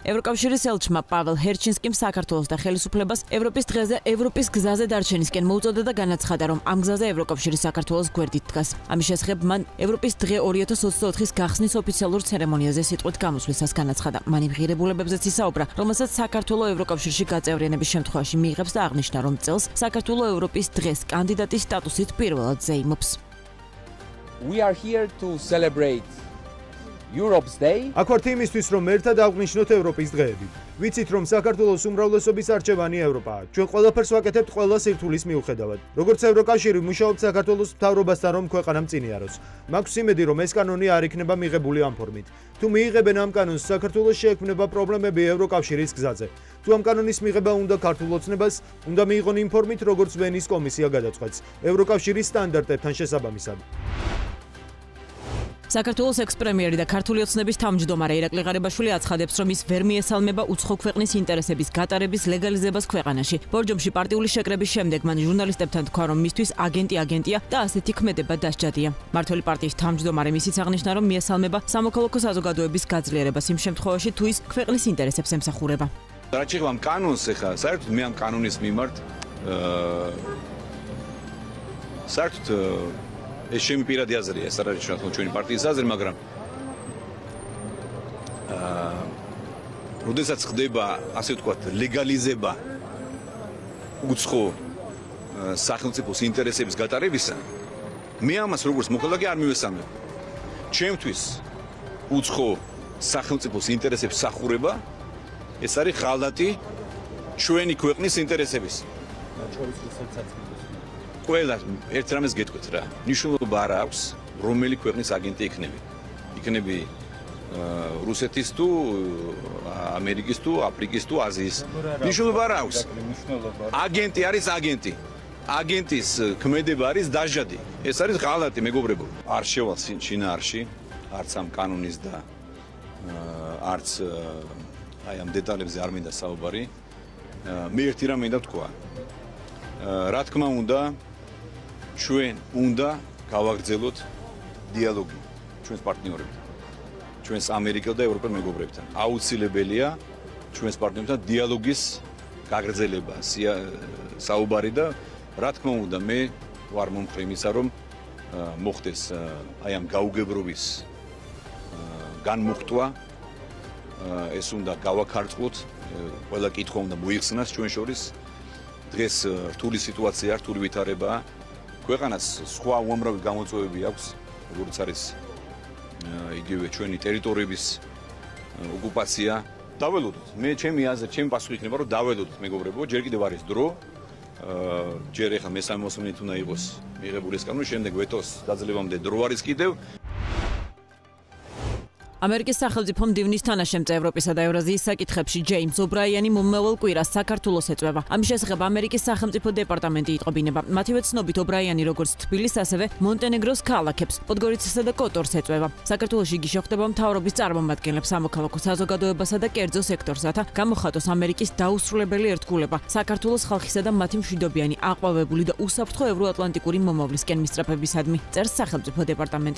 ევროკავშირის ელჩმა პაվել ჰერჩინსკიმ საქართველოს და ხელისუფლებას ევროპის დღეზე ევროპის გზაზე დარჩენისკენ მოუწოდა და განაცხადა, რომ ამ გზაზე ევროკავშირი საქართველოს გვერდით დგას. ამის შესახებ მან ევროპის დღე 2024-ის გახსნის ოფიციალურ ცერემონიაზე სიტყვით გამოსვლისას განაცხადა. მან იმ ღირებულებებზეც ისაუბრა, რომელსაც საქართველოს ევროკავშირში გაწევრიანების შემთხვევაში მიიღებს და აღნიშნა, რომ წელს საქართველოს ევროპის დღეს კანდიდატის სტატუსით პირველად ზეიმობს. We are here to celebrate Europe's Day. აქ ვართ იმისთვის, რომ ერთად აღვნიშნოთ ევროპის დღეები. ვიცით, რომ საქართველოს უმრავლესობის არჩევანი ევროპაა. ჩვენ ყველაფერს ვაკეთებთ ყველა სირთულის მიუხედავად. როგორც ევროკავშირი მუშაობთ საქართველოს მთავრობასთან, რომ ქვეყანა მწინიაროს. მაქვს იმედი, რომ ეს კანონი არ იქნება მიღებული ამ ფორმით. თუ მიიღებენ ამ კანონს, საქართველოს შეექმნება პრობლემები ევროკავშირის გზაზე. თუ ამ კანონის მიღება უნდა ქართულ ოცნებას, უნდა მიიღონ იმ ფორმით, როგორც ვენის კომისია გადაწყვეტს, ევროკავშირის სტანდარტებთან შესაბამისად. საქართველოს ექს-პრემიერი და ქართული ოცნების თავმჯდომარე ირაკლი ღარიბაშვილი აცხადებს, რომ ის ვერ მიესალმება უცხო ქვეყნის ინტერესების გატარების ლეგალიზებას ქვეყანაში. ბორჯომში პარტიული შეკრების შემდეგ მან ჟურნალისტებთან თქვა, რომ მისთვის აგენტია და ასეთი ქმედება დასჯადია. მართველი პარტიის თავმჯდომარე ისიც აღნიშნა, რომ მიესალმება სამოქალაქო საზოგადოების გაძლიერებას იმ შემთხვევაში, თუ ის ქვეყნის ინტერესებს ემსახურება. Რაც ამ კანონს ეხა, საერთოდ მე ამ კანონის მიმართ საერთოდ ეს ჩემი პირადი აზრია, ეს არ არის ჩვენი პარტიის აზრი, მაგრამ როდესაც ხდება, ასე ვთქვათ, ლეგალიზება უცხო სახელმწიფოს ინტერესების გატარებისა, მე ამას როგორც მოქალაქე არ მივესალმებ. ჩემთვის უცხო სახელმწიფოს ინტერესების სახურება ეს არის ღალატი ჩვენი ქვეყნის ინტერესების. ყველა ერთ რამეს გეტყვით რა. ნიშნულობა არ აქვს, რომელი ქვეყნის აგენტი იქნები რუსეთის თუ ამერიკის თუ აფრიკის თუ აზიის. ნიშნულობა არ აქვს. აგენტი არის აგენტი. აგენტის ქმედება არის დასჯადი. ეს არის ღალატი, მეგობრებო. არ შევალ შინაარსში, არც ამ კანონის და არც აი ამ დეტალებზე არ მინდა საუბარი. მე ერთი რამ მინდა ვთქვა. რა თქმა უნდა, ჩვენ უნდა გავაგრძელოთ დიალოგი ჩვენს პარტნიორებთან, ჩვენს ამერიკელ და ევროპელ მეგობრებთან. აუცილებელია ჩვენს პარტნიორებთან დიალოგის გაგრძელება, საუბარი და რა თქმა უნდა, მე ვარ მომხრე იმისა, რომ მოხდეს აი ამ გაუგებრობის განმუხტვა. ეს უნდა გავაქარწყლოთ, ყველა კითხვა უნდა მოიხსნას ჩვენ შორის. დღეს რთული სიტუაცია, რთული ვითარებაა. ქვეყანას სხვა უამრავი გამოწვევები აქვს, როგორც არის იგივე ჩვენი ტერიტორიების ოკუპაცია. დაველოდოთ. მე ჩემი აზრი, ჩემი პასუხი იქნება, რომ დაველოდოთ, მეგობრებო, ჯერ კიდევ არის დრო. ჯერ ახლა მესამე მოსმენით უნდა იყოს მიღებული ეს კანონი, შემდეგ ვეტოს დაძლევამდე დრო არის კიდევ. ამერიკის სახელმწიფო მდივნის თანაშემწე ევროპისა და ევრაზიის საკითხებში ჯეიმს ობრაიანი მომავალ კვირას საქართველოს ეწვევა. ამის შესახებ ამერიკის სახელმწიფო დეპარტამენტი იტყობინება. მათივე ცნობით ობრაიანი როგორც თბილისს, ასევე მონტენეგროს ქალაქებს, პოდგორიცასა და კოტორს ეწვევა. საქართველოში იგი შეხვდება მთავრობის წარმომადგენლებს, სამოქალაქო საზოგადოებასა და კერძო სექტორს, რათა გამოხატოს ამერიკის დაუსრულებელი ერთგულება საქართველოს ხალხისა და მათი მშვიდობიანი, აყვავებული და უსაფრთხო ევროატლანტიკური მომავლისკენ მისწრაფებისადმი, წერს სახელმწიფო დეპარტამენტი.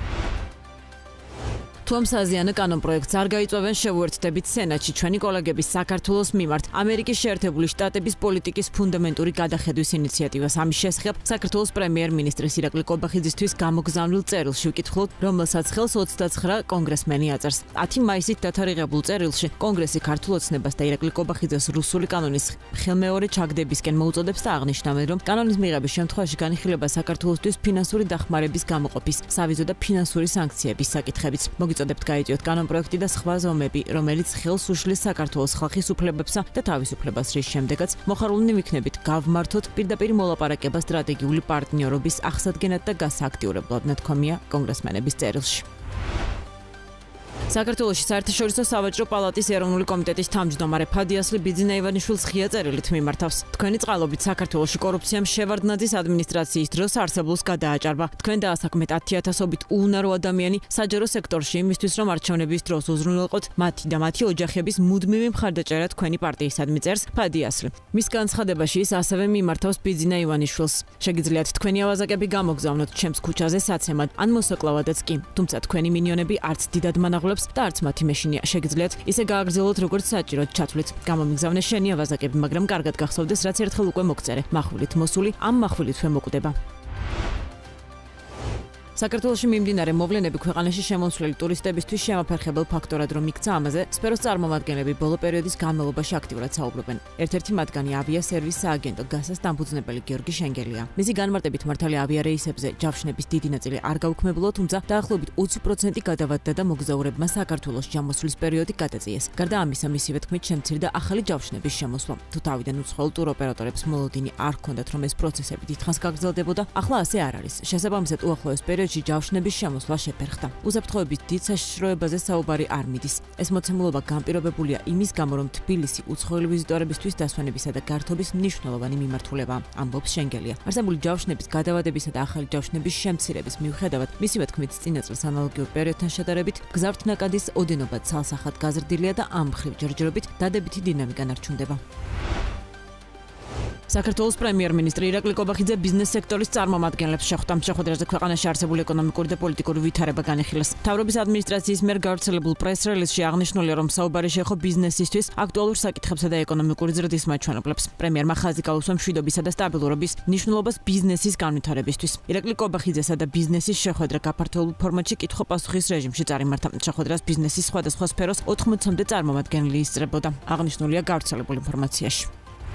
თუ ამ საზიანო კანონპროექტს არ გაიწვევენ, შევუერთდებით სენატში ჩვენი კოლეგების საქართველოს მიმართ ამერიკის შეერთებული შტატების პოლიტიკის ფუნდამენტური გადახედვის ინიციატივას. ამის შესახებ საქართველოს პრემიერ-მინისტრის ირაკლი კობახიძისთვის გამოგზავნილ წერილში ვკითხულობთ, რომელსაც ხელს 29 კონგრესმენი აწერს. 10 მაისით დათარიღებულ წერილში კონგრესი ქართულ ოცნებას და ირაკლი კობახიძეს რუსული კანონის ხელმეორე ჩაგდებისკენ მოუწოდებს და აღნიშნავენ, რომ კანონის მიღების შემთხვევაში განიხილება საქართველოსთვის ფინანსური დახმარების გამოყოფის, სავიზო და ფინანსური სანქციების საკითხებიც. მოგიწოდებთ გაიწვიოთ კანონპროექტი და სხვა ზომები, რომელიც ხელს უშლის საქართველოს ხალხის უფლებებსა და თავისუფლებას, რის შემდეგაც მოხარულნი ვიქნებით გავმართოთ პირდაპირ მოლაპარაკება სტრატეგიული პარტნიორობის აღსადგენად და გასააქტიურებლად, ნათქვამია კონგრესმენების წერილში. საქართველოში საერთაშორისო სავაჭრო პალატის ეროვნული კომიტეტის თავმჯდომარე ფადიასლი ბიძინა ივანიშვილს ღია წერილით მიმართავს. თქვენი წყალობით საქართველოში კორუფციამ შევარდნაძის ადმინისტრაციის დროს არსებულს გადააჭარბა. თქვენ დაასაქმეთ 10,000-ობით უუნარო ადამიანი საჯარო სექტორში იმისთვის, რომ არჩევნების დროს უზრუნველყოთ მათი და მათი ოჯახების მუდმივი მხარდაჭერა თქვენი პარტიისადმი, წერს ფადიასლი. მის განცხადებაში ის ასევე მიმართავს ბიძინა ივანიშვილს. შეგიძლიათ თქვენი ავაზაკები გამოგზავნოთ ჩემს ქუჩაზე საცემად ან მოსაკლავადაც კი, თუმცა თქვენი მინიონები არც დიდად მანაღვლებს მშობლებს და არც მათი მეშინია შეგიძლიათ ისე გააგრძელოთ როგორც საჭიროდ ჩათვლით. გამომიგზავნე შენია ვაზაკები, მაგრამ კარგად გახსოვდეს, რაც ერთხელ უკვე მოგწერე. მახვილით მოსული, ამ მახვილით ვემოკვდება. საქართველოში მიმდინარე მოვლენები ქვეყანაში შემომსვლელი ტურისტებისთვის შემაფერხებელ ფაქტორად რომ იქცა ამაზე, სფეროს წარმომადგენლები ბოლო პერიოდის განმავლობაში აქტიურად საუბრობენ. ერთ-ერთი მათგანი ავიასერვის სააგენტო გასას დამფუძნებელი გიორგი შენგელია. მისი განმარტებით მართალი ავიარეისებზე ჯავშნების დიდი ნაწილი არ გაუქმებულა, თუმცა დაახლოებით 20% გადავადდა და მოგზაურებმა საქართველოს ჯამოსვლის პერიოდი გადაწიეს. გარდა ამისა, მისივე თქმით შემცირდა ახალი ჯავშნების შემოსვლა. თუ თავიდან უცხოელ ტუროპერატორებს მოლოდინი არ ჰქონდათ, რომ ეს პროცესები დიდხანს გაგრძელდებოდა, ახლა ასე არ არის. შესაბამისად, უახლოეს პერიოდში ჯავშნების შემოსვლა შეფერხდა. უსაფრთხოების დიდ საშიშროებაზე საუბარი არ მიდის. ეს მოცემულობა განპირობებულია იმის გამო, რომ თბილისი უცხოელი ვიზიტორებისთვის დასვენებისა და გართობის მნიშვნელოვანი მიმართულებაა, ამბობს შენგელია. არსებული ჯავშნების გადავადებისა და ახალი ჯავშნების შემცირების მიუხედავად, მისივე თქმით, წინა წელს ანალოგიურ პერიოდთან შედარებით, გზავრთნაკადის ოდენობა ცალსახად გაზრდილია და ამ მხრივ ჯერჯერობით დადებითი დინამიკა ნარჩუნდება. საქართველოს პრემიერ-მინისტრი ირაკლი კობახიძე ბიზნეს სექტორის წარმომადგენლებს შეხვდა. შეხვედრაზე ქვეყანაში არსებული ეკონომიკური და პოლიტიკური ვითარება განიხილეს. მთავრობის ადმინისტრაციის მიერ გავრცელებულ პრეს-რელიზში აღნიშნულია, რომ საუბარი შეეხო ბიზნესისთვის აქტუალურ საკითხებსა და ეკონომიკური ზრდის მაჩვენებლებს. პრემიერმა ხაზი გაუსვა მშვიდობისა და სტაბილურობის მნიშვნელობას ბიზნესის განვითარებისთვის. ირაკლი კობახიძესა და ბიზნესის შეხვედრა გაფართოებულ ფორმატში კითხვა-პასუხის რეჟიმში წარიმართა. შეხვედრას ბიზნესის სხვადასხვა სფეროს 80-მდე წარმომადგენელი ისწრებოდა. აღნიშნულია გავრცელებულ ინფორმაციაში.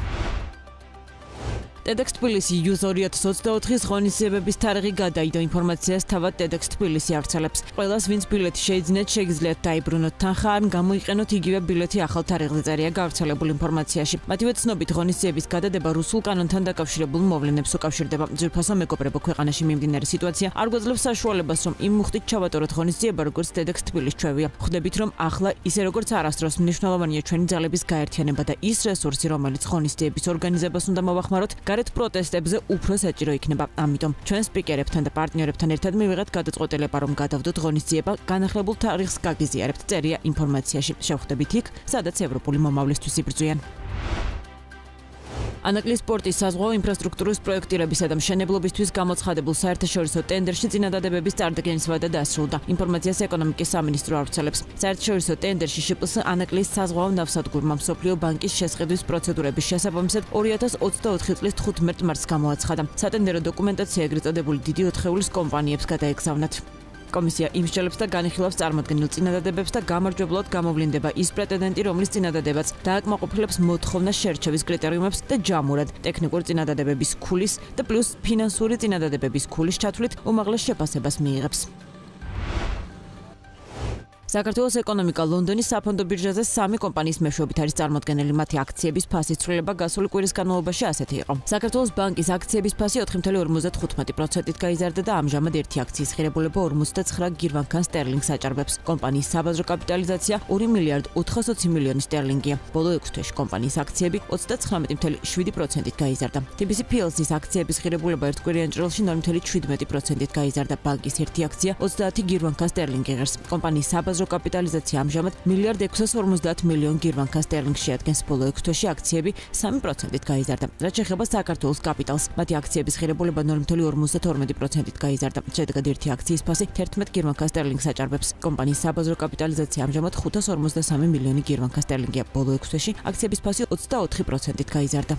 TEDx თბილისი Youth 2024-ის ღონისძიებების თარიღი გადაიდო. ინფორმაციას თავად TEDx თბილისი ავრცელებს. ყველას, ვინც ბილეთი შეიძინეთ, შეგიძლიათ დაიბრუნოთ თანხა, ან გამოიყენოთ იგივე ბილეთი ახალ თარიღზე წერია გავრცელებულ ინფორმაციაში. მათივე ცნობით, ღონისძიების გადადება რუსულ კანონთან დაკავშირებულ მოვლენებს უკავშირდება. ძვირფასო მეგობრებო, ქვეყანაში მიმდინარე სიტუაცია არ გვაძლევს საშუალებას, რომ იმ მუხტით ჩავატაროთ ღონისძიება, როგორც TEDx თბილისს ჩვევია. ხვდებით, რომ ახლა ისე როგორც არასდროს მნიშვნელოვანია ჩვენი ძალების გაერთიანება და ის რესურსი, რომელიც ღონისძიების ორგანიზებას უნდა მოვახმაროთ, გარეთ პროტესტებზე უფრო საჭირო იქნება. ამიტომ ჩვენ სპიკერებთან და პარტნიორებთან ერთად მივიღეთ გადაწყვეტილება, რომ გადავდოთ ღონისძიება განახლებულ თარიღს გაგიზიარებთ. წერია ინფორმაციაში. შევხვდებით იქ, სადაც ევროპული მომავლისთვის იბრძვიან. ანაკლის სპორტის საზღვაო ინფრასტრუქტურის პროექტირებისა და მშენებლობისთვის გამოცხადებულ საერთაშორისო ტენდერში წინადადებების წარდგენის ვადა დასრულდა. ინფორმაციას ეკონომიკის სამინისტრო ავრცელებს. საერთაშორისო ტენდერში შპს ანაკლის საზღვაო ნავსადგურმა მსოფლიო ბანკის შესყიდვის პროცედურების შესაბამისად 2024 წლის 15 მარტს გამოაცხადა. სატენდერო დოკუმენტაცია ეგრეთ წოდებული დიდი ოთხეულის კომპანიებს გადაეგზავნათ. კომისია იმსჯელებს და განიხილავს წარმოქმნილ წინადადებებს და გამარჯვებლად გამოვლინდება ის პრეტენდენტი, რომლის წინადადებაც დააკმაყოფილებს მოთხოვნა შერჩევის კრიტერიუმებს და ჯამურად ტექნიკური წინადადებების ქულის და პლუს ფინანსური წინადადებების ქულის ჩათვლით უმაღლეს შეფასებას მიიღებს. საქართველოს ეკონომიკა ლონდონის საფონდო ბირჟაზე 3 კომპანიის მეშვეობით არის წარმოდგენილი. მათი აქციების ფასის ცვლილება გასული კვირის განმავლობაში ასეთი იყო. საქართველოს ბანკის აქციების ფასი 4.55%-ით გაიზარდა და ამჟამად ერთი აქციის ღირებულება 49 გირვანქან სტერლინგს აჭარბებს. კომპანიის საბაზრო კაპიტალიზაცია 2 მილიარდ 420 მილიონი სტერლინგია. ბოლო 6 თვეში კომპანიის აქციები 39.7%-ით გაიზარდა. TBC PLC-ის აქციების ღირებულება ერთ კვირიან ჭრილში 0.17%-ით გაიზარდა. ბანკის ერთი აქცია 30 გირვანქან სტერლინგი ღირს. კომპანიის საბაზრო კაპიტალიზაცია ამჟამად 1 მილიარდ 650 მილიონ გირვანქან სტერლინგს შეადგენს. ბოლო 6 თვეში აქციები 3%-ით გაიზარდა. რაც შეეხება საქართველოს კაპიტალს, მათი აქციების ღირებულება 0.52%-ით გაიზარდა. შედეგად ერთი აქციის ფასი 11 გირვანქან სტერლინგს აჭარბებს. კომპანიის საბაზრო კაპიტალიზაცია ამჟამად 553 მილიონი გირვანქან სტერლინგია. ბოლო 6 თვეში აქციების ფასი 24%-ით გაიზარდა.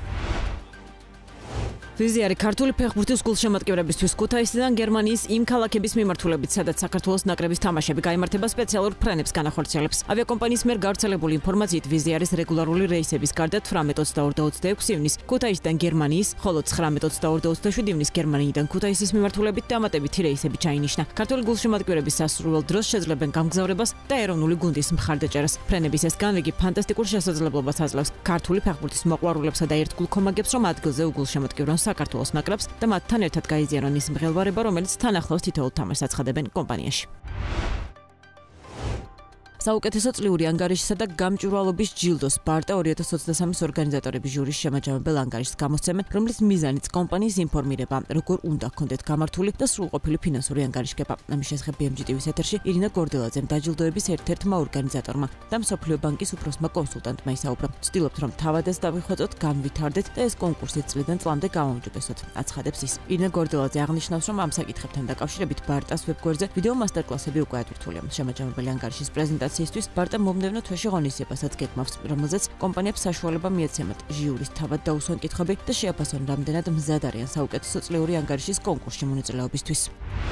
ვიზიარი ქართული ფეხბურთის გულშემატკივრებისთვის ქუთაისიდან გერმანიის იმ ქალაქების მიმართულებით, სადაც საქართველოს ნაკრების თამაშები გაიმართება სპეციალურ ფრენებს განახორციელებს. ავიაკომპანიის მიერ გავრცელებული ინფორმაციით ვიზიარის რეგულარული რეისების გარდა 18-22 და 26 ივნის ქუთაისიდან გერმანიის, ხოლო 19-22 და 27 ივნის გერმანიიდან ქუთაისის მიმართულებით დამატებითი რეისები ჩაინიშნა. ქართული გულშემატკივრების სასურველ დროს შეძლებენ გამგზავრებას და ეროვნული გუნდის მხარდაჭერას. ფრენების ეს განრიგი ფანტასტიკურ შესაძლებლობას აძლევს ქართული ფეხბურთის მოყვარულებსა და ერთგულქომაგებს, რომ ადგილზე უგულშემატკივრონ საქართველოს ნაკრებს და მათთან ერთად გაიზიარონ ის მღელვარება, რომელიც თან ახლავს თითოეულ თამაშს აცხადებენ კომპანიაში. საუკეთესო წლიური ანგარიშისა და გამჭვირვალობის ჯილდოს ბარტა 2023-ის ორგანიზატორების ჟურის შემაჯამებელ ანგარიშს გამოსცემენ, რომლის მიზანიც კომპანიის ინფორმირება, როგორ უნდა ჰქონდეთ გამართული და სრულყოფილი ფინანსური ანგარიშგება. ამის შესახებ BMG TV-ს ეთერში ირინა გორდელაძემ დაჯილდოების ერთ-ერთმა ორგანიზატორმა და მსოფლიო ბანკის უფროსმა კონსულტანტმა ისაუბრა. ვცდილობთ, რომ თავადაც დავიხვეწოთ, განვითარდეთ და ეს კონკურსი წლიდან წლამდე გამომჯობესოთ. აცხადებს ის. ირინა გორდელაძე აღნიშნავს, რომ ამ საკითხებთან დაკავშირებით ბარტას ვებგვერდზე ვიდეო მასტერკლასები უკვე ატვირთულია. შემაჯამებელი ანგარიშის პრეზენტაციისთვის ბარტა მომდევნო თვეში ღონისძიებასაც გეგმავს, რომელზეც კომპანიებს საშუალება მიეცემათ ჟიურის თავად დაუსვან კითხვები და შეაფასონ, რამდენად მზად არიან საუკეთესო წლიური ანგარიშის კონკურსში მონაწილეობისთვის.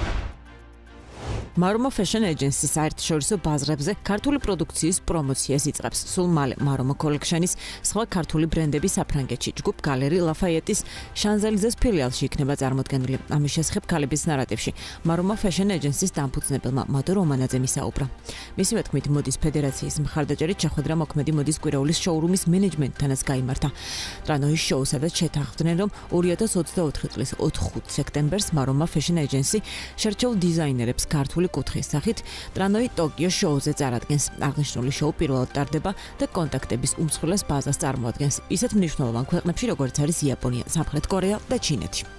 Maroma Fashion Agency საერთაშორისო ბაზრებზე ქართული პროდუქციის პრომოციას იწყებს. სულ მალე Maroma Collection-ის სხვა ქართული ბრენდები საფრანგეთში ჯგუფ გალერი ლაფაიეტის შანზელიზეს ფილიალში იქნება წარმოდგენილი. ამის შესახებ ქალების ნარატივში Maroma Fashion Agency-ის დამფუძნებელმა მადო რომანაძემ ისაუბრა. მისივე თქმით, მოდის ფედერაციის მხარდაჭერით შეხვედრა მოქმედი მოდის კვირაულის შოურუმის მენეჯმენტთანაც გაიმართა. ტრანოის შოუ სადაც შეთანხმდნენ, რომ 2024 წლის 4 სექტემბერს Maroma Fashion Agency შერჩეულ დიზაინერებს ქართული კუთხის სახით ტრანოი ტოკიო შოუზე წარადგენს. აღნიშნული შოუ პირველად ტარდება და კონტაქტების უმსხვილეს ბაზას წარმოადგენს ისეთ მნიშვნელოვან ქვეყნებში, როგორც არის იაპონია, სამხრეთ კორეა და ჩინეთი.